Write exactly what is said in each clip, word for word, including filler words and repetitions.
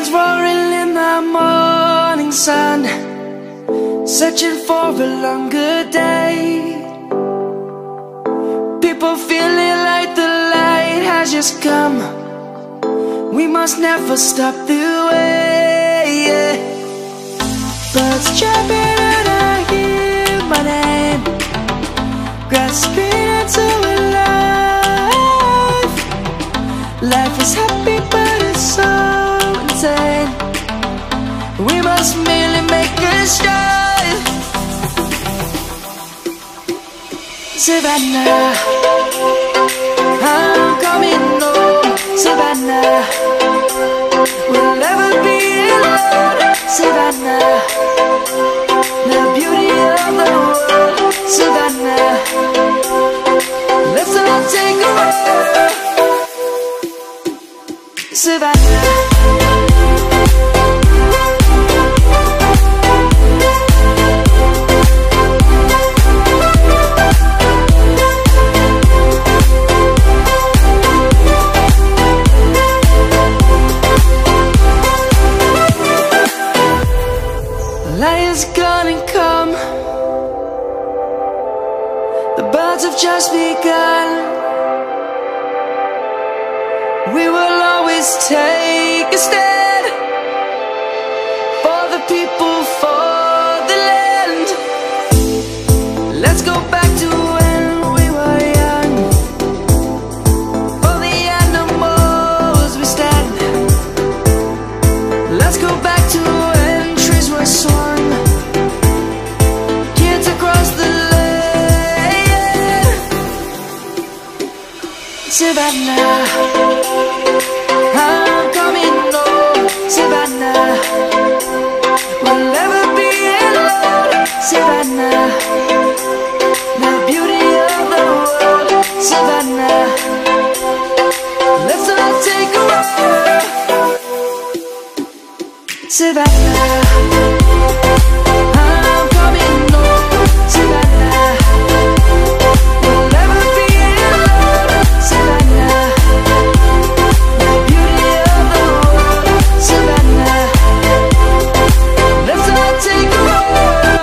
Lions roaring in the morning sun, searching for a longer day. People feeling like the light has just come. We must never stop the way, yeah. Birds chirping and I hear my name, grasping into a life. Life is happy but it's so insane. We must merely make a start. Savannah, I'm coming home. Savannah, we'll never be alone. Savannah, the beauty of the world. Savannah, let's all take a walk. Savannah, Lion's gonna come. The birds have just begun. We will always take a stand for the people, for the land. Let's go back to when we were young. For the animals we stand. Let's go back to when trees were swung, kids across the land. Savannah, I'm coming home. Savannah, we'll never be alone. Savannah, the beauty of the world. Savannah, let's all take a walk. Savannah, I'm coming home. Savannah, we'll never be alone. Savannah, the beauty of the world. Savannah, let's all take a walk.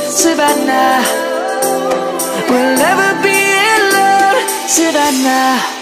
Savannah, we'll never be alone. Savannah.